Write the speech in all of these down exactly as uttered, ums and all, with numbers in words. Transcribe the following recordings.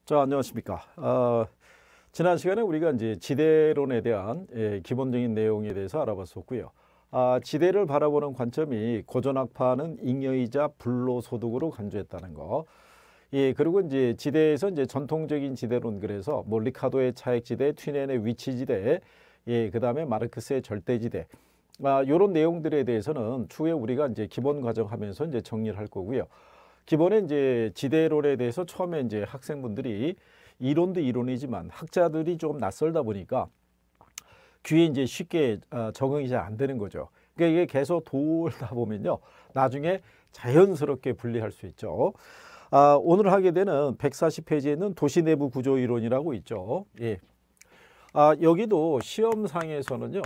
자, 안녕하십니까. 어, 지난 시간에 우리가 이제 지대론에 대한 예, 기본적인 내용에 대해서 알아봤었고요. 아, 지대를 바라보는 관점이 고전학파는 잉여이자 불로소득으로 간주했다는 거. 예, 그리고 이제 지대에서 이제 전통적인 지대론, 그래서 뭐 리카도의 차액지대, 튀넨의 위치지대, 예, 그 다음에 마르크스의 절대지대. 아, 요런 내용들에 대해서는 추후에 우리가 이제 기본 과정하면서 이제 정리를 할 거고요. 기본에 이제 지대론에 대해서 처음에 이제 학생분들이 이론도 이론이지만 학자들이 조금 낯설다 보니까 귀에 이제 쉽게 적응이 잘 안 되는 거죠. 그러니까 이게 계속 돌다 보면요, 나중에 자연스럽게 분리할 수 있죠. 아, 오늘 하게 되는 백사십 페이지에는 도시 내부 구조 이론이라고 있죠. 예. 아, 여기도 시험상에서는요,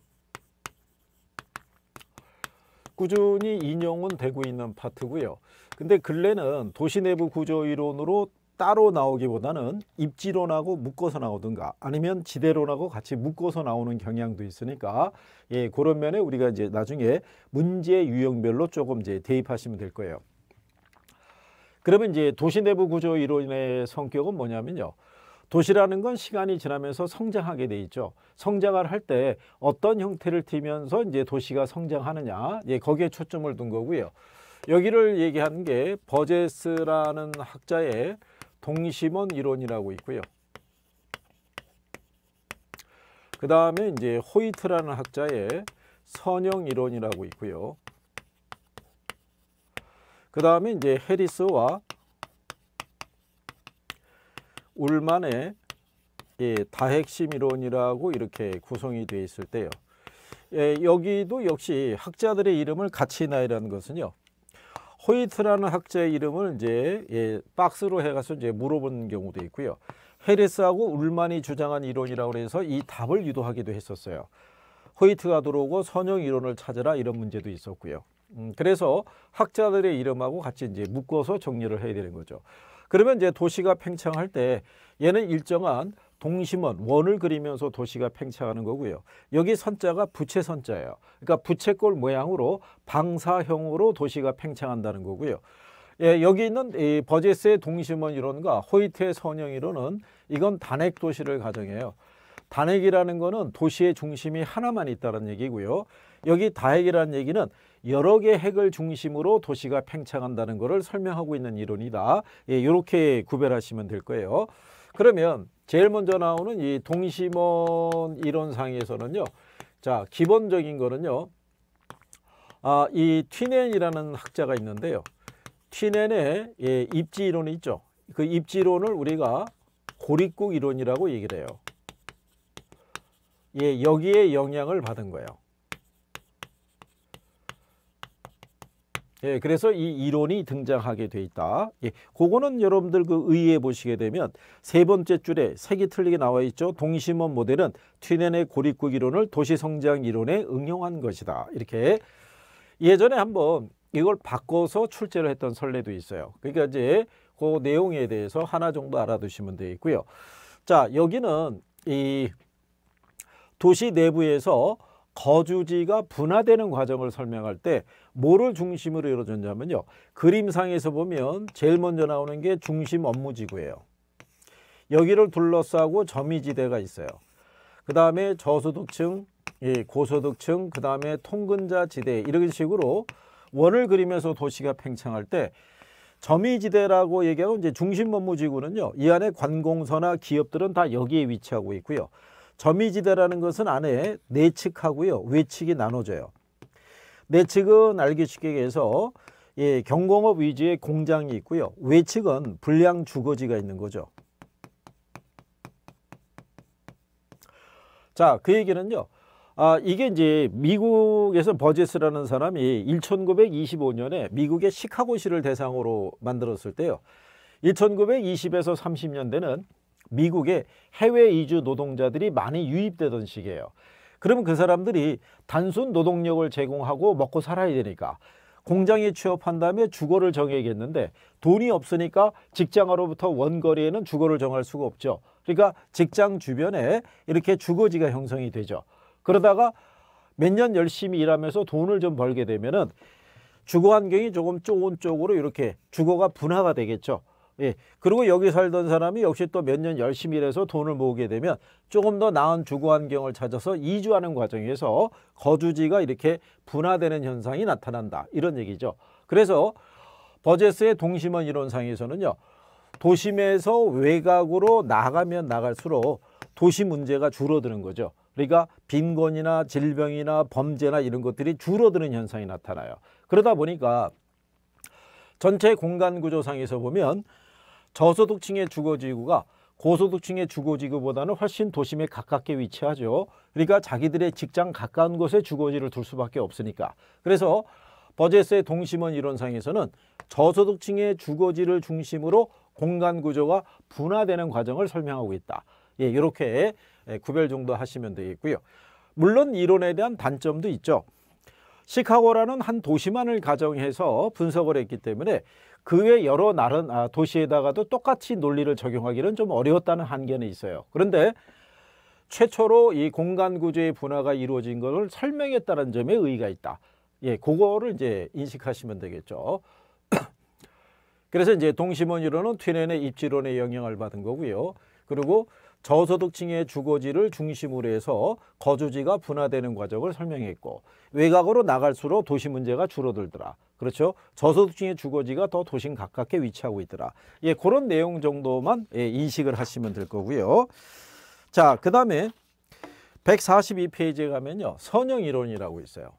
꾸준히 인용은 되고 있는 파트고요. 근데 근래는 도시 내부 구조 이론으로 따로 나오기보다는 입지론하고 묶어서 나오든가 아니면 지대론하고 같이 묶어서 나오는 경향도 있으니까, 예, 그런 면에 우리가 이제 나중에 문제 유형별로 조금 이제 대입하시면 될 거예요. 그러면 이제 도시 내부 구조 이론의 성격은 뭐냐면요, 도시라는 건 시간이 지나면서 성장하게 돼 있죠. 성장을 할 때 어떤 형태를 띠면서 이제 도시가 성장하느냐, 예, 거기에 초점을 둔 거고요. 여기를 얘기하는 게 버제스라는 학자의 동심원 이론이라고 있고요. 그 다음에 이제 호이트라는 학자의 선형 이론이라고 있고요. 그 다음에 이제 해리스와 울만의 예, 다핵심 이론이라고 이렇게 구성이 되어 있을 때요. 예, 여기도 역시 학자들의 이름을 같이 놔라는 것은요, 호이트라는 학자의 이름을 이제 예, 박스로 해가서 이제 물어본 경우도 있고요. 해리스하고 울만이 주장한 이론이라고 해서 이 답을 유도하기도 했었어요. 호이트가 들어오고 선형 이론을 찾으라, 이런 문제도 있었고요. 음, 그래서 학자들의 이름하고 같이 이제 묶어서 정리를 해야 되는 거죠. 그러면 이제 도시가 팽창할 때 얘는 일정한 동심원, 원을 그리면서 도시가 팽창하는 거고요. 여기 선자가 부채 선자예요. 그러니까 부채꼴 모양으로 방사형으로 도시가 팽창한다는 거고요. 예, 여기 있는 이 버제스의 동심원 이론과 호이트의 선형 이론은 이건 단핵 도시를 가정해요. 단핵이라는 거는 도시의 중심이 하나만 있다는 얘기고요. 여기 다핵이라는 얘기는 여러 개 핵을 중심으로 도시가 팽창한다는 것을 설명하고 있는 이론이다. 예, 이렇게 구별하시면 될 거예요. 그러면 제일 먼저 나오는 이 동심원 이론상에서는요, 자, 기본적인 거는요, 아, 이 튀넨이라는 학자가 있는데요. 튀넨의 예, 입지 이론이 있죠. 그 입지 이론을 우리가 고립국 이론이라고 얘기를 해요. 예, 여기에 영향을 받은 거예요. 예, 그래서 이 이론이 등장하게 돼 있다. 예, 그거는 여러분들 그 의의해 보시게 되면 세 번째 줄에 색이 틀리게 나와 있죠. 동심원 모델은 튀넨의 고립국 이론을 도시성장 이론에 응용한 것이다. 이렇게 예전에 한번 이걸 바꿔서 출제를 했던 선례도 있어요. 그러니까 이제 그 내용에 대해서 하나 정도 알아두시면 되겠고요. 자, 여기는 이 도시 내부에서 거주지가 분화되는 과정을 설명할 때 뭐를 중심으로 이루어졌냐면요, 그림상에서 보면 제일 먼저 나오는 게 중심 업무지구예요. 여기를 둘러싸고 점이지대가 있어요. 그 다음에 저소득층, 예, 고소득층, 그 다음에 통근자 지대, 이런 식으로 원을 그리면서 도시가 팽창할 때 점이지대라고 얘기하고, 이제 중심 업무지구는요, 이 안에 관공서나 기업들은 다 여기에 위치하고 있고요. 점이지대라는 것은 안에 내측하고요, 외측이 나눠져요. 내측은 알기 쉽게 해서 예, 경공업 위주의 공장이 있고요. 외측은 불량 주거지가 있는 거죠. 자, 그 얘기는요, 아, 이게 이제 미국에서 버제스라는 사람이 천구백이십오 년에 미국의 시카고시를 대상으로 만들었을 때요, 천구백이십에서 삼십 년대는 미국에 해외 이주 노동자들이 많이 유입되던 시기예요. 그러면 그 사람들이 단순 노동력을 제공하고 먹고 살아야 되니까 공장에 취업한 다음에 주거를 정해야겠는데 돈이 없으니까 직장으로부터 원거리에는 주거를 정할 수가 없죠. 그러니까 직장 주변에 이렇게 주거지가 형성이 되죠. 그러다가 몇 년 열심히 일하면서 돈을 좀 벌게 되면은 주거 환경이 조금 좋은 쪽으로 이렇게 주거가 분화가 되겠죠. 예. 그리고 여기 살던 사람이 역시 또 몇 년 열심히 일해서 돈을 모으게 되면 조금 더 나은 주거 환경을 찾아서 이주하는 과정에서 거주지가 이렇게 분화되는 현상이 나타난다. 이런 얘기죠. 그래서 버제스의 동심원 이론상에서는요. 도심에서 외곽으로 나가면 나갈수록 도시 문제가 줄어드는 거죠. 그러니까 빈곤이나 질병이나 범죄나 이런 것들이 줄어드는 현상이 나타나요. 그러다 보니까 전체 공간 구조상에서 보면 저소득층의 주거지구가 고소득층의 주거지구보다는 훨씬 도심에 가깝게 위치하죠. 그러니까 자기들의 직장 가까운 곳에 주거지를 둘 수밖에 없으니까. 그래서 버제스의 동심원 이론상에서는 저소득층의 주거지를 중심으로 공간 구조가 분화되는 과정을 설명하고 있다. 예, 이렇게 구별 정도 하시면 되겠고요. 물론 이론에 대한 단점도 있죠. 시카고라는 한 도시만을 가정해서 분석을 했기 때문에 그 외 여러 나른 아, 도시에다가도 똑같이 논리를 적용하기는 좀 어려웠다는 한계는 있어요. 그런데 최초로 이 공간 구조의 분화가 이루어진 것을 설명했다는 점에 의의가 있다. 예, 그거를 이제 인식하시면 되겠죠. 그래서 이제 동심원 이론은 튀넨의 입지론의 영향을 받은 거고요. 그리고 저소득층의 주거지를 중심으로 해서 거주지가 분화되는 과정을 설명했고, 외곽으로 나갈수록 도시 문제가 줄어들더라. 그렇죠? 저소득층의 주거지가 더 도심 가깝게 위치하고 있더라. 예, 그런 내용 정도만 예, 인식을 하시면 될 거고요. 자, 그 다음에 백사십이 페이지에 가면요. 선형 이론이라고 있어요.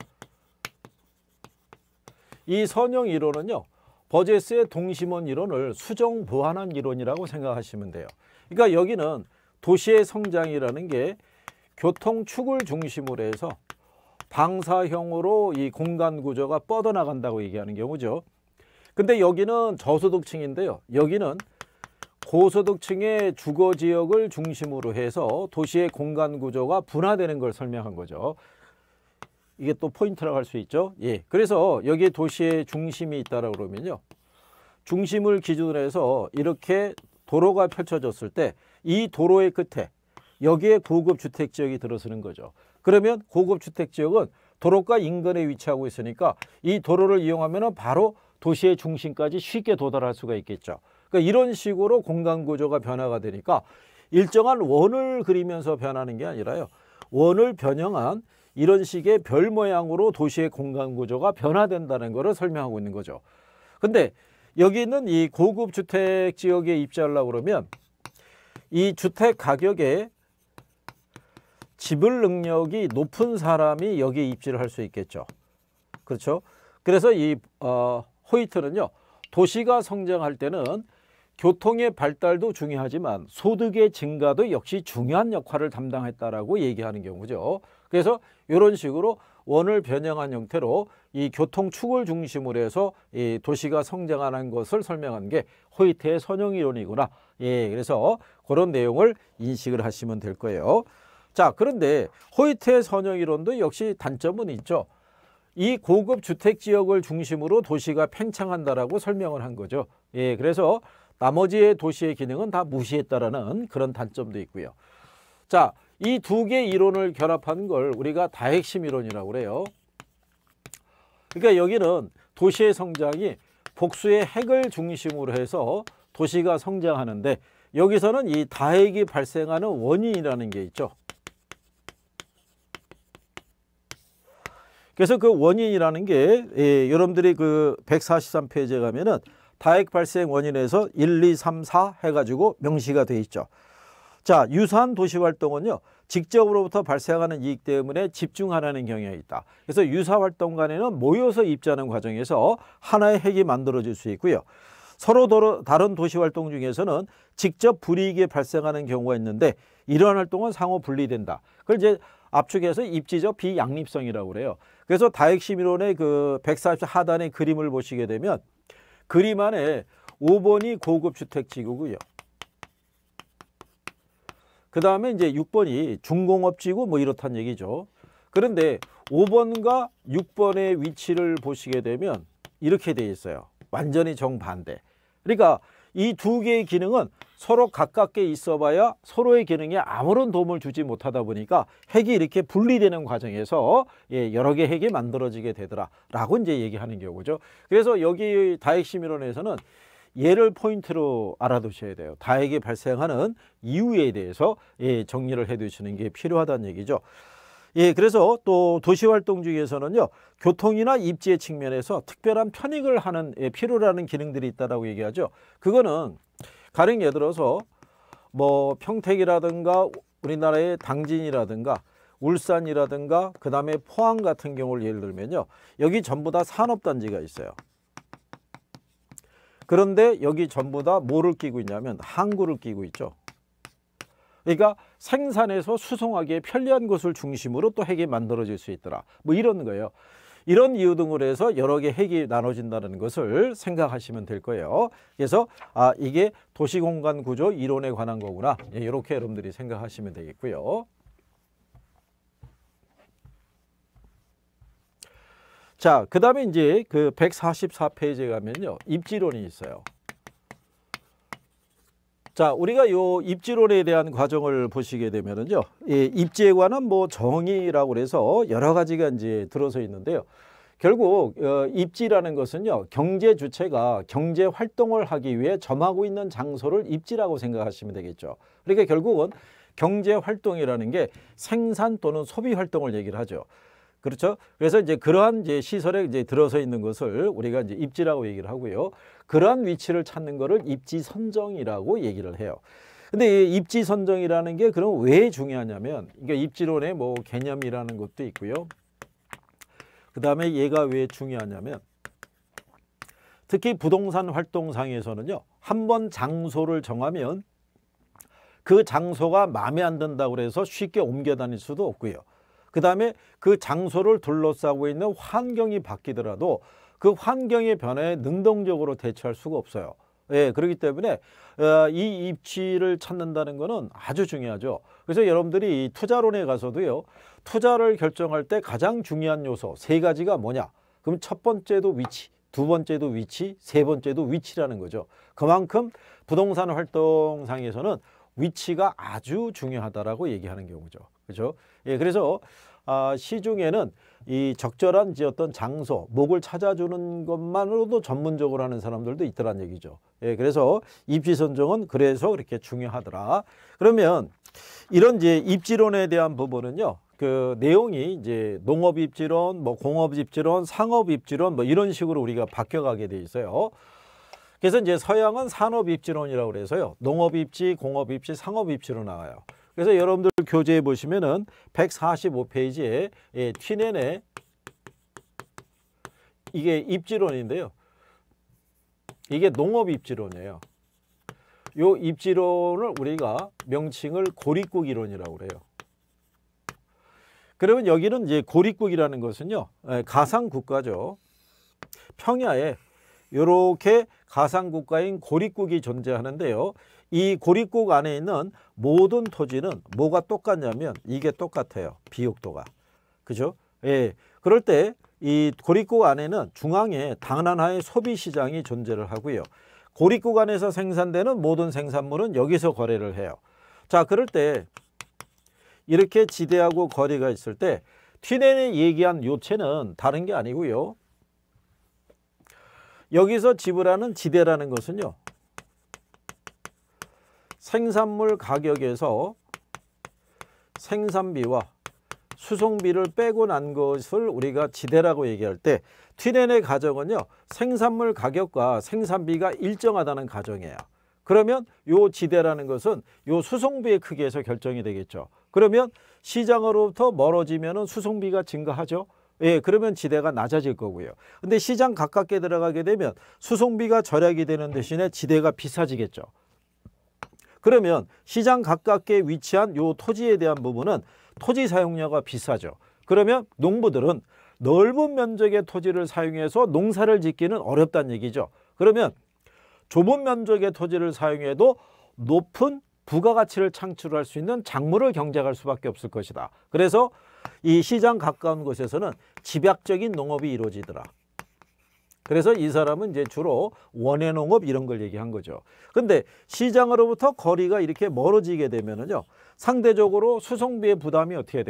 이 선형 이론은요. 버제스의 동심원 이론을 수정 보완한 이론이라고 생각하시면 돼요. 그러니까 여기는 도시의 성장이라는 게 교통축을 중심으로 해서 방사형으로 이 공간 구조가 뻗어나간다고 얘기하는 경우죠. 근데 여기는 저소득층인데요. 여기는 고소득층의 주거지역을 중심으로 해서 도시의 공간 구조가 분화되는 걸 설명한 거죠. 이게 또 포인트라고 할 수 있죠. 예. 그래서 여기에 도시의 중심이 있다라고 그러면요. 중심을 기준으로 해서 이렇게 도로가 펼쳐졌을 때 이 도로의 끝에 여기에 고급 주택 지역이 들어서는 거죠. 그러면 고급 주택 지역은 도로가 인근에 위치하고 있으니까 이 도로를 이용하면 바로 도시의 중심까지 쉽게 도달할 수가 있겠죠. 그러니까 이런 식으로 공간 구조가 변화가 되니까 일정한 원을 그리면서 변하는 게 아니라요. 원을 변형한 이런 식의 별 모양으로 도시의 공간 구조가 변화된다는 것을 설명하고 있는 거죠. 근데 여기 있는 이 고급 주택 지역에 입주하려고 그러면 이 주택 가격에 지불 능력이 높은 사람이 여기에 입주를 할 수 있겠죠. 그렇죠? 그래서 이 어, 호이트는요. 도시가 성장할 때는 교통의 발달도 중요하지만 소득의 증가도 역시 중요한 역할을 담당했다라고 얘기하는 경우죠. 그래서 이런 식으로 원을 변형한 형태로 이 교통축을 중심으로 해서 이 도시가 성장하는 것을 설명한 게 호이트의 선형 이론이구나. 예, 그래서 그런 내용을 인식을 하시면 될 거예요. 자, 그런데 호이트의 선형 이론도 역시 단점은 있죠. 이 고급 주택 지역을 중심으로 도시가 팽창한다라고 설명을 한 거죠. 예, 그래서 나머지의 도시의 기능은 다 무시했다라는 그런 단점도 있고요. 자, 이 두 개의 이론을 결합한 걸 우리가 다핵심 이론이라고 그래요. 그러니까 여기는 도시의 성장이 복수의 핵을 중심으로 해서 도시가 성장하는데 여기서는 이 다핵이 발생하는 원인이라는 게 있죠. 그래서 그 원인이라는 게 예, 여러분들이 그 백사십삼 페이지에 가면은 다핵 발생 원인에서 일, 이, 삼, 사 해가지고 명시가 돼 있죠. 자, 유사한 도시 활동은요. 직접으로부터 발생하는 이익 때문에 집중하라는 경향이 있다. 그래서 유사 활동 간에는 모여서 입주하는 과정에서 하나의 핵이 만들어질 수 있고요. 서로 도로, 다른 도시 활동 중에서는 직접 불이익이 발생하는 경우가 있는데 이러한 활동은 상호 분리된다. 그걸 이제 압축해서 입지적 비양립성이라고 그래요. 그래서 다핵심 이론의 그 백사십 하단의 그림을 보시게 되면 그림 안에 오 번이 고급 주택 지구고요. 그 다음에 이제 육 번이 중공업지구 뭐 이렇다는 얘기죠. 그런데 오 번과 육 번의 위치를 보시게 되면 이렇게 돼 있어요. 완전히 정반대. 그러니까 이 두 개의 기능은 서로 가깝게 있어 봐야 서로의 기능에 아무런 도움을 주지 못하다 보니까 핵이 이렇게 분리되는 과정에서 예, 여러 개의 핵이 만들어지게 되더라 라고 이제 얘기하는 경우죠. 그래서 여기 다핵심 이론에서는 얘를 포인트로 알아두셔야 돼요. 다액이 발생하는 이유에 대해서 예, 정리를 해 두시는 게 필요하다는 얘기죠. 예, 그래서 또 도시활동 중에서는요, 교통이나 입지의 측면에서 특별한 편익을 하는 예, 필요로 하는 기능들이 있다라고 얘기하죠. 그거는 가령 예를 들어서 뭐 평택이라든가 우리나라의 당진이라든가 울산이라든가 그 다음에 포항 같은 경우를 예를 들면요, 여기 전부 다 산업단지가 있어요. 그런데 여기 전부 다 뭐를 끼고 있냐면 항구를 끼고 있죠. 그러니까 생산해서 수송하기에 편리한 곳을 중심으로 또 핵이 만들어질 수 있더라, 뭐 이런 거예요. 이런 이유 등으로 해서 여러 개 핵이 나눠진다는 것을 생각하시면 될 거예요. 그래서 아, 이게 도시공간 구조 이론에 관한 거구나, 예, 이렇게 여러분들이 생각하시면 되겠고요. 자, 그 다음에 이제 그 백사십사 페이지에 가면요, 입지론이 있어요. 자, 우리가 요 입지론에 대한 과정을 보시게 되면은요, 이 입지에 관한 뭐 정의라고 그래서 여러 가지가 이제 들어서 있는데요. 결국 어, 입지라는 것은요, 경제 주체가 경제 활동을 하기 위해 점하고 있는 장소를 입지라고 생각하시면 되겠죠. 그러니까 결국은 경제 활동이라는 게 생산 또는 소비 활동을 얘기를 하죠. 그렇죠? 그래서 이제 그러한 이제 시설에 이제 들어서 있는 것을 우리가 이제 입지라고 얘기를 하고요. 그러한 위치를 찾는 거를 입지 선정이라고 얘기를 해요. 근데 이 입지 선정이라는 게 그럼 왜 중요하냐면, 그러니까 입지론의 뭐 개념이라는 것도 있고요. 그 다음에 얘가 왜 중요하냐면, 특히 부동산 활동상에서는요, 한번 장소를 정하면 그 장소가 마음에 안 든다고 해서 쉽게 옮겨 다닐 수도 없고요. 그 다음에 그 장소를 둘러싸고 있는 환경이 바뀌더라도 그 환경의 변화에 능동적으로 대처할 수가 없어요. 예, 그렇기 때문에 이 입지를 찾는다는 것은 아주 중요하죠. 그래서 여러분들이 이 투자론에 가서도요, 투자를 결정할 때 가장 중요한 요소 세 가지가 뭐냐? 그럼 첫 번째도 위치, 두 번째도 위치, 세 번째도 위치라는 거죠. 그만큼 부동산 활동상에서는 위치가 아주 중요하다라고 얘기하는 경우죠. 그렇죠? 예, 그래서 아, 시중에는 이 적절한 이제 어떤 장소, 목을 찾아주는 것만으로도 전문적으로 하는 사람들도 있더란 얘기죠. 예, 그래서 입지 선정은 그래서 그렇게 중요하더라. 그러면 이런 이제 입지론에 대한 부분은요, 그 내용이 이제 농업 입지론, 뭐 공업 입지론, 상업 입지론 뭐 이런 식으로 우리가 바뀌어가게 돼 있어요. 그래서 이제 서양은 산업 입지론이라고 그래서요, 농업 입지, 공업 입지, 상업 입지로 나와요. 그래서 여러분들 교재에 보시면은 백사십오 페이지에 예, 튀넨의 이게 입지론인데요. 이게 농업 입지론이에요. 요 입지론을 우리가 명칭을 고립국 이론이라고 그래요. 그러면 여기는 이제 고립국이라는 것은요, 예, 가상 국가죠. 평야에 이렇게 가상 국가인 고립국이 존재하는데요. 이 고립국 안에 있는 모든 토지는 뭐가 똑같냐면 이게 똑같아요. 비옥도가. 그죠? 예. 그럴 때 이 고립국 안에는 중앙에 당연하의 소비 시장이 존재를 하고요. 고립국 안에서 생산되는 모든 생산물은 여기서 거래를 해요. 자, 그럴 때 이렇게 지대하고 거리가 있을 때 튀넨이 얘기한 요체는 다른 게 아니고요. 여기서 지불하는 지대라는 것은요, 생산물 가격에서 생산비와 수송비를 빼고 난 것을 우리가 지대라고 얘기할 때, 튀넨의 가정은요, 생산물 가격과 생산비가 일정하다는 가정이에요. 그러면 요 지대라는 것은 요 수송비의 크기에서 결정이 되겠죠. 그러면 시장으로부터 멀어지면 수송비가 증가하죠. 예, 그러면 지대가 낮아질 거고요. 근데 시장 가깝게 들어가게 되면 수송비가 절약이 되는 대신에 지대가 비싸지겠죠. 그러면 시장 가깝게 위치한 요 토지에 대한 부분은 토지 사용료가 비싸죠. 그러면 농부들은 넓은 면적의 토지를 사용해서 농사를 짓기는 어렵다는 얘기죠. 그러면 좁은 면적의 토지를 사용해도 높은 부가가치를 창출할 수 있는 작물을 경작할 수밖에 없을 것이다. 그래서 이 시장 가까운 곳에서는 집약적인 농업이 이루어지더라. 그래서 이 사람은 이제 주로 원예농업 이런 걸 얘기한 거죠. 근데 시장으로부터 거리가 이렇게 멀어지게 되면은요, 상대적으로 수송비의 부담이 어떻게 돼요?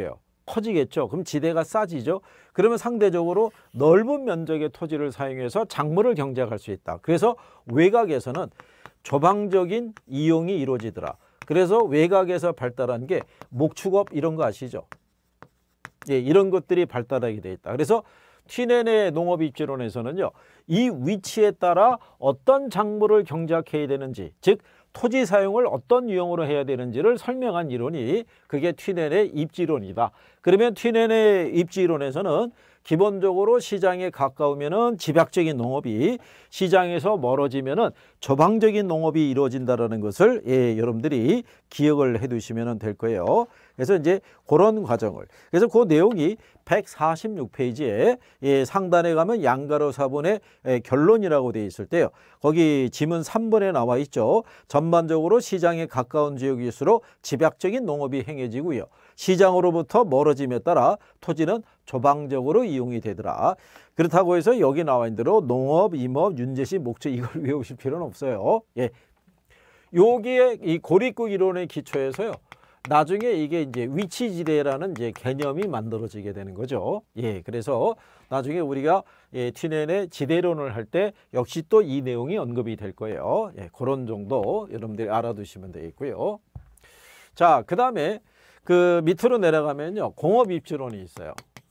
커지겠죠. 그럼 지대가 싸지죠. 그러면 상대적으로 넓은 면적의 토지를 사용해서 작물을 경작할 수 있다. 그래서 외곽에서는 조방적인 이용이 이루어지더라. 그래서 외곽에서 발달한 게 목축업 이런 거 아시죠? 예, 이런 것들이 발달하게 돼 있다. 그래서 튀네네 농업입지론에서는요, 이 위치에 따라 어떤 작물을 경작해야 되는지, 즉 토지 사용을 어떤 유형으로 해야 되는지를 설명한 이론이 그게 튀네네 입지론이다. 그러면 튀네네 입지론에서는 기본적으로 시장에 가까우면은 집약적인 농업이, 시장에서 멀어지면은 저방적인 농업이 이루어진다라는 것을 예, 여러분들이 기억을 해 두시면 될 거예요. 그래서 이제 그런 과정을, 그래서 그 내용이 백사십육 페이지에 예, 상단에 가면 양가로 사본의 예, 결론이라고 되어 있을 때요, 거기 지문 삼 번에 나와 있죠. 전반적으로 시장에 가까운 지역일수록 집약적인 농업이 행해지고요, 시장으로부터 멀어짐에 따라 토지는 조방적으로 이용이 되더라. 그렇다고 해서 여기 나와 있는 대로 농업, 임업, 윤제시, 목적 이걸 외우실 필요는 없어요. 예, 여기에 이 고립국 이론의 기초에서요, 나중에 이게 이제 위치지대라는 이제 개념이 만들어지게 되는 거죠. 예, 그래서 나중에 우리가 예, 튀네네 지대론을 할 때 역시 또 이 내용이 언급이 될 거예요. 예, 그런 정도 여러분들이 알아두시면 되겠고요. 자, 그 다음에 그 밑으로 내려가면요, 공업입지론이 있어요.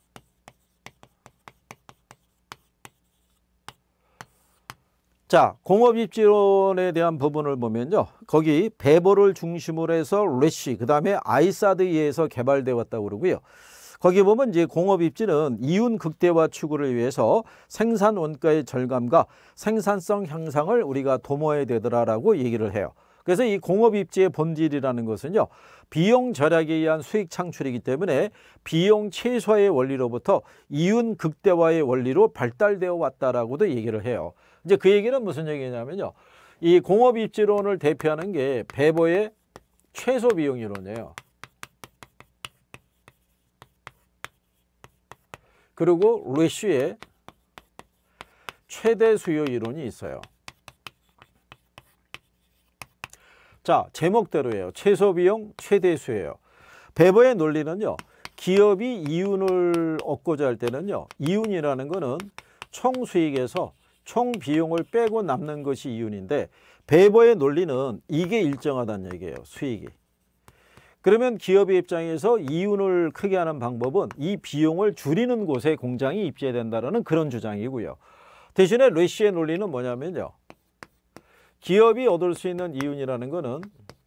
자, 공업입지론에 대한 부분을 보면요, 거기 베버를 중심으로 해서 래쉬, 그 다음에 아이사드에 의해서 개발되어 왔다고 그러고요. 거기 보면 이제 공업입지는 이윤 극대화 추구를 위해서 생산 원가의 절감과 생산성 향상을 우리가 도모해야 되더라라고 얘기를 해요. 그래서 이 공업입지의 본질이라는 것은요, 비용 절약에 의한 수익 창출이기 때문에 비용 최소화의 원리로부터 이윤 극대화의 원리로 발달되어 왔다라고도 얘기를 해요. 이제 그 얘기는 무슨 얘기냐면요, 이 공업입지론을 대표하는 게 베버의 최소 비용 이론이에요. 그리고 래쉬의 최대 수요 이론이 있어요. 자, 제목대로예요. 최소 비용, 최대 수요예요. 베버의 논리는요, 기업이 이윤을 얻고자 할 때는요, 이윤이라는 거는 총 수익에서 총 비용을 빼고 남는 것이 이윤인데, 베버의 논리는 이게 일정하다는 얘기예요, 수익이. 그러면 기업의 입장에서 이윤을 크게 하는 방법은 이 비용을 줄이는 곳에 공장이 입지해야 된다는 그런 주장이고요. 대신에 래쉬의 논리는 뭐냐면요, 기업이 얻을 수 있는 이윤이라는 것은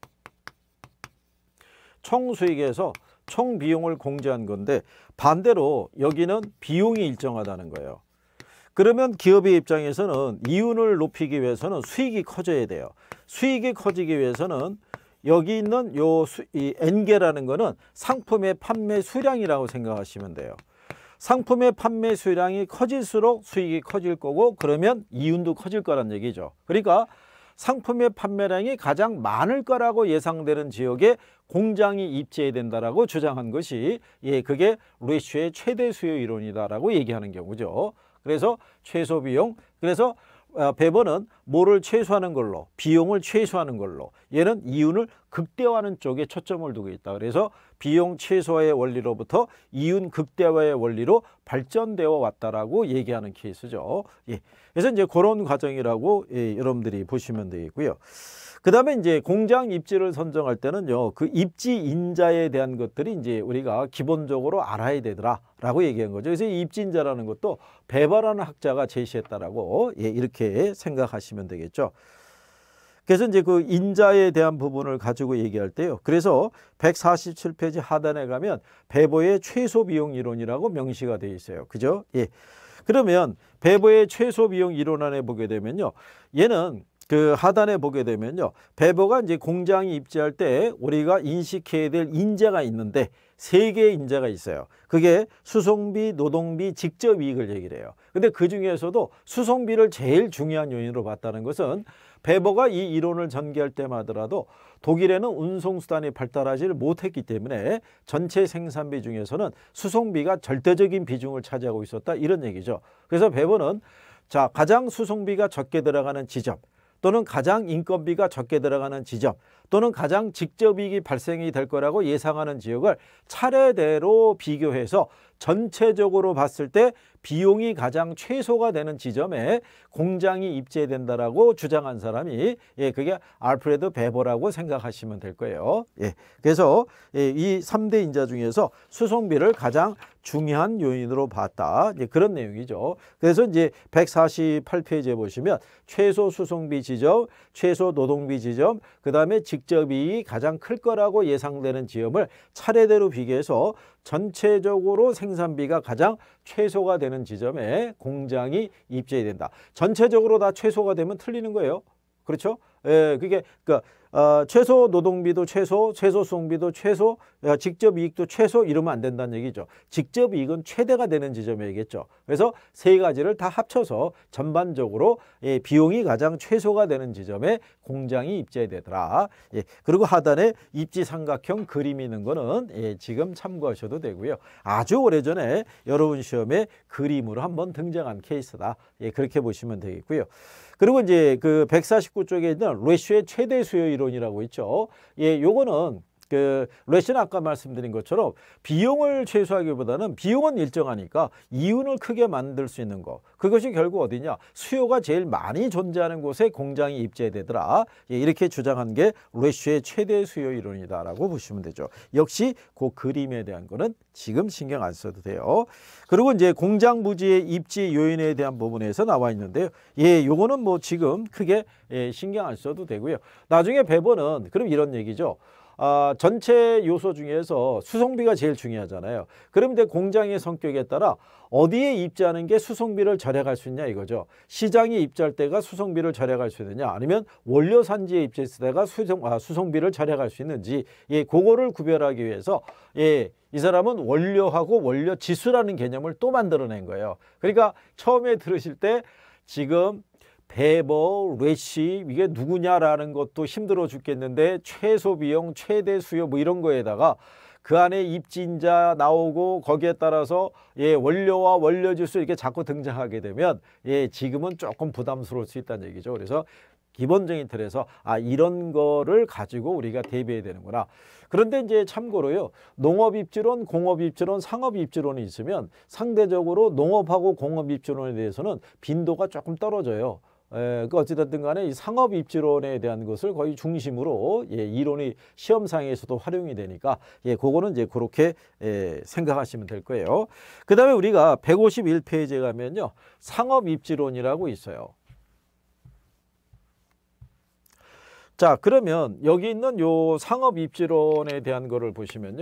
총 수익에서 총 비용을 공제한 건데, 반대로 여기는 비용이 일정하다는 거예요. 그러면 기업의 입장에서는 이윤을 높이기 위해서는 수익이 커져야 돼요. 수익이 커지기 위해서는 여기 있는 요 수, 이 N개라는 거는 상품의 판매 수량이라고 생각하시면 돼요. 상품의 판매 수량이 커질수록 수익이 커질 거고, 그러면 이윤도 커질 거란 얘기죠. 그러니까 상품의 판매량이 가장 많을 거라고 예상되는 지역에 공장이 입지해야 된다라고 주장한 것이 예, 그게 래쉬의 최대 수요 이론이다라고 얘기하는 경우죠. 그래서 최소 비용, 그래서 베버는 뭐를 최소화하는 걸로, 비용을 최소화하는 걸로, 얘는 이윤을 극대화하는 쪽에 초점을 두고 있다. 그래서 비용 최소화의 원리로부터 이윤 극대화의 원리로 발전되어 왔다라고 얘기하는 케이스죠. 예. 그래서 이제 그런 과정이라고 예, 여러분들이 보시면 되겠고요. 그 다음에 이제 공장 입지를 선정할 때는요, 그 입지 인자에 대한 것들이 이제 우리가 기본적으로 알아야 되더라라고 얘기한 거죠. 그래서 이 입지 인자라는 것도 베버라는 학자가 제시했다라고 예, 이렇게 생각하시면 되겠죠. 그래서 이제 그 인자에 대한 부분을 가지고 얘기할 때요, 그래서 백사십칠 페이지 하단에 가면 베버의 최소 비용 이론이라고 명시가 되어 있어요. 그죠? 예. 그러면 베버의 최소 비용 이론 안에 보게 되면요, 얘는 그 하단에 보게 되면요, 베버가 이제 공장이 입지할 때 우리가 인식해야 될 인자가 있는데 세 개의 인자가 있어요. 그게 수송비, 노동비, 직접 이익을 얘기를 해요. 근데 그 중에서도 수송비를 제일 중요한 요인으로 봤다는 것은 베버가 이 이론을 전개할 때마더라도 독일에는 운송수단이 발달하지 못했기 때문에 전체 생산비 중에서는 수송비가 절대적인 비중을 차지하고 있었다, 이런 얘기죠. 그래서 베버는 자, 가장 수송비가 적게 들어가는 지점, 또는 가장 인건비가 적게 들어가는 지점 또는 가장 직접이익이 발생이 될 거라고 예상하는 지역을 차례대로 비교해서 전체적으로 봤을 때 비용이 가장 최소가 되는 지점에 공장이 입재된다라고 주장한 사람이 예, 그게 알프레드 베버라고 생각하시면 될 거예요. 예, 그래서 예, 이 삼 대 인자 중에서 수송비를 가장 중요한 요인으로 봤다. 예, 그런 내용이죠. 그래서 이제 백사십팔 페이지에 보시면 최소 수송비 지점, 최소 노동비 지점, 그 다음에 직접이익이 가장 클 거라고 예상되는 지점을 차례대로 비교해서 전체적으로 생산비가 가장 최소가 되는 지점에 공장이 입재된다. 전체적으로 다 최소가 되면 틀리는 거예요. 그렇죠? 예, 그게 그러니까 어, 최소 노동비도 최소, 최소 수송비도 최소, 어, 직접 이익도 최소 이러면 안 된다는 얘기죠. 직접 이익은 최대가 되는 지점이겠죠. 그래서 세 가지를 다 합쳐서 전반적으로 예, 비용이 가장 최소가 되는 지점에 공장이 입재되더라. 예, 그리고 하단에 입지 삼각형 그림이 있는 거는 예, 지금 참고하셔도 되고요. 아주 오래전에 여러분 시험에 그림으로 한번 등장한 케이스다. 예, 그렇게 보시면 되겠고요. 그리고 이제 그 백사십구 쪽에 있는 레시오의 최대 수요 이론이라고 있죠. 예, 요거는 그 레시오는 아까 말씀드린 것처럼 비용을 최소화하기보다는 비용은 일정하니까 이윤을 크게 만들 수 있는 거. 그것이 결국 어디냐? 수요가 제일 많이 존재하는 곳에 공장이 입재되더라. 예, 이렇게 주장한 게 레시오의 최대 수요 이론이다라고 보시면 되죠. 역시 그 그림에 대한 거는 지금 신경 안 써도 돼요. 그리고 이제 공장 부지의 입지 요인에 대한 부분에서 나와 있는데요. 예, 요거는 뭐 지금 크게 예, 신경 안 써도 되고요. 나중에 베버는 그럼 이런 얘기죠. 아, 전체 요소 중에서 수송비가 제일 중요하잖아요. 그런데 공장의 성격에 따라 어디에 입지하는 게 수송비를 절약할 수 있냐 이거죠. 시장에 입지할 때가 수송비를 절약할 수 있느냐 아니면 원료 산지에 입지했을 때가 수송, 아, 수송비를 절약할 수 있는지 예, 그거를 구별하기 위해서 예, 이 사람은 원료하고 원료 지수라는 개념을 또 만들어낸 거예요. 그러니까 처음에 들으실 때 지금 베버, 레시 이게 누구냐라는 것도 힘들어 죽겠는데 최소 비용, 최대 수요 뭐 이런 거에다가 그 안에 입지인자 나오고 거기에 따라서 예, 원료와 원료 지수 이렇게 자꾸 등장하게 되면 예, 지금은 조금 부담스러울 수 있다는 얘기죠. 그래서 기본적인 틀에서 아 이런 거를 가지고 우리가 대비해야 되는구나. 그런데 이제 참고로요. 농업입지론, 공업입지론, 상업입지론이 있으면 상대적으로 농업하고 공업입지론에 대해서는 빈도가 조금 떨어져요. 에, 그 어찌됐든 간에 이 상업 입지론에 대한 것을 거의 중심으로 예, 이론이 시험상에서도 활용이 되니까 예, 그거는 이제 그렇게 예, 생각하시면 될 거예요. 그 다음에 우리가 백오십일 페이지에 가면요. 상업 입지론이라고 있어요. 자, 그러면 여기 있는 요 상업 입지론에 대한 거를 보시면요.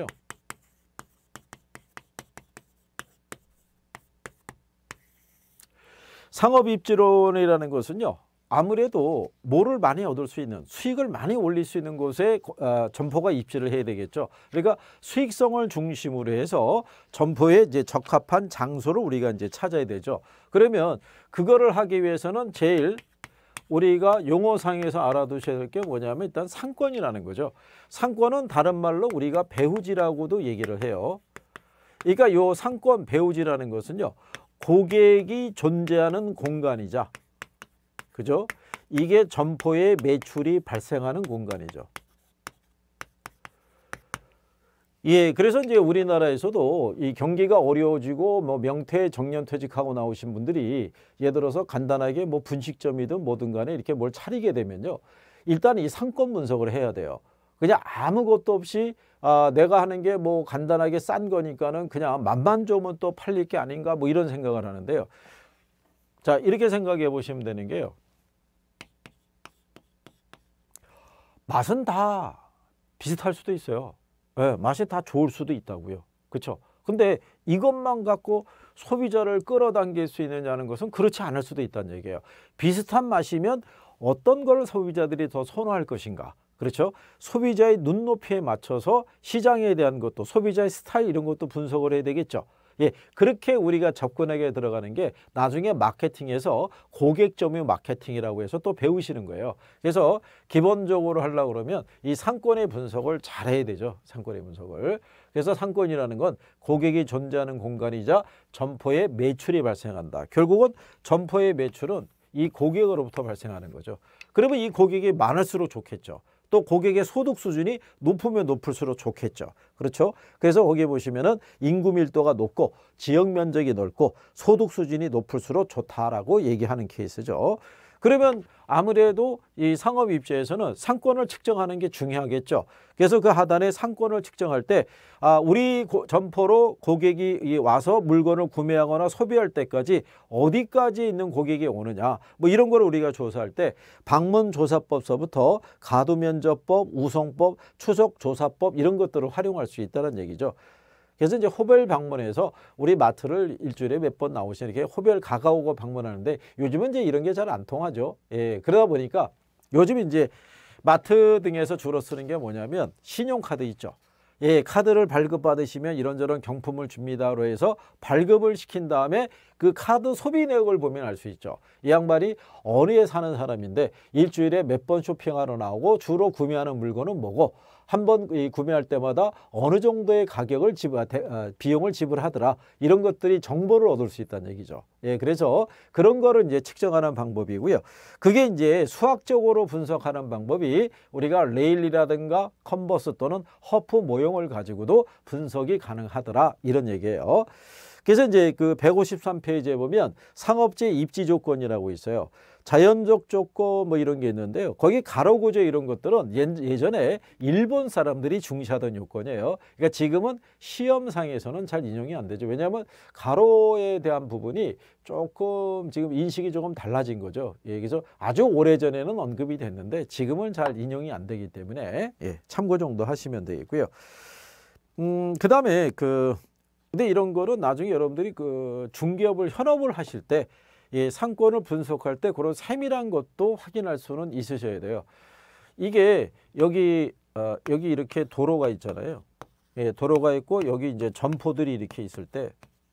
상업입지론이라는 것은요. 아무래도 뭐를 많이 얻을 수 있는 수익을 많이 올릴 수 있는 곳에 어, 점포가 입지를 해야 되겠죠. 그러니까 수익성을 중심으로 해서 점포에 이제 적합한 장소를 우리가 이제 찾아야 되죠. 그러면 그거를 하기 위해서는 제일 우리가 용어상에서 알아두셔야 될 게 뭐냐면 일단 상권이라는 거죠. 상권은 다른 말로 우리가 배후지라고도 얘기를 해요. 그러니까 요 상권 배후지라는 것은요. 고객이 존재하는 공간이자 그죠? 이게 점포의 매출이 발생하는 공간이죠. 예, 그래서 이제 우리나라에서도 이 경기가 어려워지고 뭐 명퇴 정년퇴직하고 나오신 분들이 예를 들어서 간단하게 뭐 분식점이든 뭐든 간에 이렇게 뭘 차리게 되면요. 일단 이 상권 분석을 해야 돼요. 그냥 아무것도 없이 아, 내가 하는 게 뭐 간단하게 싼 거니까는 그냥 맛만 좋으면 또 팔릴 게 아닌가 뭐 이런 생각을 하는데요. 자, 이렇게 생각해 보시면 되는 게요. 맛은 다 비슷할 수도 있어요. 네, 맛이 다 좋을 수도 있다고요. 그렇죠? 근데 이것만 갖고 소비자를 끌어당길 수 있느냐는 것은 그렇지 않을 수도 있다는 얘기예요. 비슷한 맛이면 어떤 걸 소비자들이 더 선호할 것인가? 그렇죠? 소비자의 눈높이에 맞춰서 시장에 대한 것도 소비자의 스타일 이런 것도 분석을 해야 되겠죠. 예, 그렇게 우리가 접근하게 들어가는 게 나중에 마케팅에서 고객 점유 마케팅이라고 해서 또 배우시는 거예요. 그래서 기본적으로 하려고 그러면 이 상권의 분석을 잘 해야 되죠. 상권의 분석을. 그래서 상권이라는 건 고객이 존재하는 공간이자 점포의 매출이 발생한다. 결국은 점포의 매출은 이 고객으로부터 발생하는 거죠. 그러면 이 고객이 많을수록 좋겠죠. 또 고객의 소득 수준이 높으면 높을수록 좋겠죠. 그렇죠? 그래서 거기 보시면은 인구 밀도가 높고 지역 면적이 넓고 소득 수준이 높을수록 좋다라고 얘기하는 케이스죠. 그러면 아무래도 이 상업 입지에서는 상권을 측정하는 게 중요하겠죠. 그래서 그 하단에 상권을 측정할 때 아, 우리 고, 점포로 고객이 와서 물건을 구매하거나 소비할 때까지 어디까지 있는 고객이 오느냐 뭐 이런 거를 우리가 조사할 때 방문조사법서부터 가두면접법, 우송법, 추적조사법 이런 것들을 활용할 수 있다는 얘기죠. 그래서 이제 호별 방문해서 우리 마트를 일주일에 몇 번 나오시는 이렇게 호별 가가오고 방문하는데 요즘은 이제 이런 게 잘 안 통하죠. 예, 그러다 보니까 요즘 이제 마트 등에서 주로 쓰는 게 뭐냐면 신용카드 있죠. 예, 카드를 발급받으시면 이런저런 경품을 줍니다로 해서 발급을 시킨 다음에 그 카드 소비 내역을 보면 알 수 있죠. 이 양반이 어디에 사는 사람인데 일주일에 몇 번 쇼핑하러 나오고 주로 구매하는 물건은 뭐고 한 번 구매할 때마다 어느 정도의 가격을 지불, 비용을 지불하더라. 이런 것들이 정보를 얻을 수 있다는 얘기죠. 예, 그래서 그런 거를 이제 측정하는 방법이고요. 그게 이제 수학적으로 분석하는 방법이 우리가 레일이라든가 컨버스 또는 허프 모형을 가지고도 분석이 가능하더라. 이런 얘기예요. 그래서 이제 그 백오십삼 페이지에 보면 상업지 입지 조건이라고 있어요. 자연적 조건 뭐 이런 게 있는데요. 거기 가로 구조 이런 것들은 예전에 일본 사람들이 중시하던 요건이에요. 그러니까 지금은 시험상에서는 잘 인용이 안 되죠. 왜냐하면 가로에 대한 부분이 조금 지금 인식이 조금 달라진 거죠. 예, 그래서 아주 오래전에는 언급이 됐는데 지금은 잘 인용이 안 되기 때문에 예, 참고 정도 하시면 되겠고요. 음, 그 다음에 그 근데 이런 거는 나중에 여러분들이 그 중개업을 현업을 하실 때 예, 상권을 분석할 때 그런 세밀한 것도 확인할 수는 있으셔야 돼요. 이게 여기 어, 여기 이렇게 도로가 있잖아요. 예, 도로가 있고 여기 이제 점포들이 이렇게 있을 때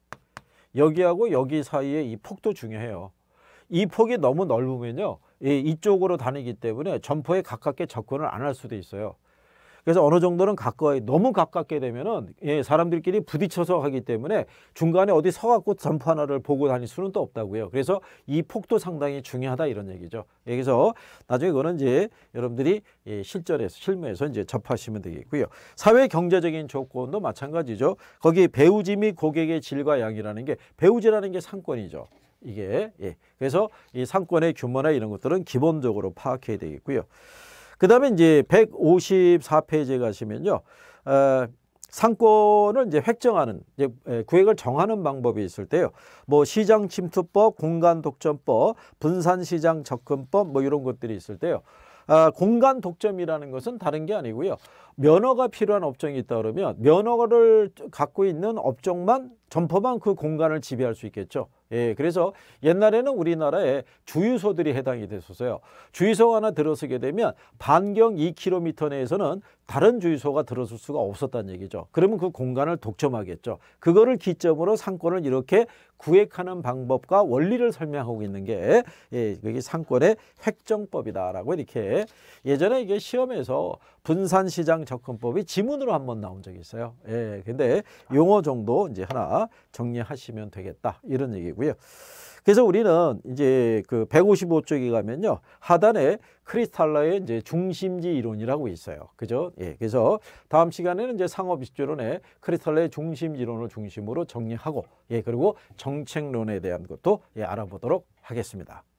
여기하고 여기 사이에 이 폭도 중요해요. 이 폭이 너무 넓으면요, 예, 이쪽으로 다니기 때문에 점포에 가깝게 접근을 안 할 수도 있어요. 그래서 어느 정도는 가까이, 너무 가깝게 되면은 예, 사람들끼리 부딪혀서 하기 때문에 중간에 어디 서갖고 점포 하나를 보고 다닐 수는 또 없다고요. 그래서 이 폭도 상당히 중요하다 이런 얘기죠. 그래서 나중에 그거는 이제 여러분들이 예, 실전에서 실무에서 이제 접하시면 되겠고요. 사회 경제적인 조건도 마찬가지죠. 거기 배우지 및 고객의 질과 양이라는 게 배우지라는 게 상권이죠. 이게 예, 그래서 이 상권의 규모나 이런 것들은 기본적으로 파악해야 되겠고요. 그 다음에 이제 백오십사 페이지에 가시면요. 어, 상권을 이제 획정하는, 이제 구획을 정하는 방법이 있을 때요. 뭐 시장 침투법, 공간 독점법, 분산 시장 접근법 뭐 이런 것들이 있을 때요. 아, 공간 독점이라는 것은 다른 게 아니고요. 면허가 필요한 업종이 있다 그러면 면허를 갖고 있는 업종만 점포만 그 공간을 지배할 수 있겠죠. 예, 그래서 옛날에는 우리나라에 주유소들이 해당이 됐었어요. 주유소 하나 들어서게 되면 반경 이 킬로미터 내에서는 다른 주유소가 들어설 수가 없었다는 얘기죠. 그러면 그 공간을 독점하겠죠. 그거를 기점으로 상권을 이렇게 구획하는 방법과 원리를 설명하고 있는 게 예, 그게 상권의 획정법이다라고 이렇게 예전에 이게 시험에서 분산시장 접근법이 지문으로 한번 나온 적이 있어요. 예, 근데 용어 정도 이제 하나 정리하시면 되겠다 이런 얘기고요. 그래서 우리는 이제 그 백오십오 쪽에 가면요. 하단에 크리스탈러의 이제 중심지 이론이라고 있어요. 그죠? 예. 그래서 다음 시간에는 이제 상업입지론의 크리스탈러의 중심 이론을 중심으로 정리하고 예. 그리고 정책론에 대한 것도 예, 알아보도록 하겠습니다.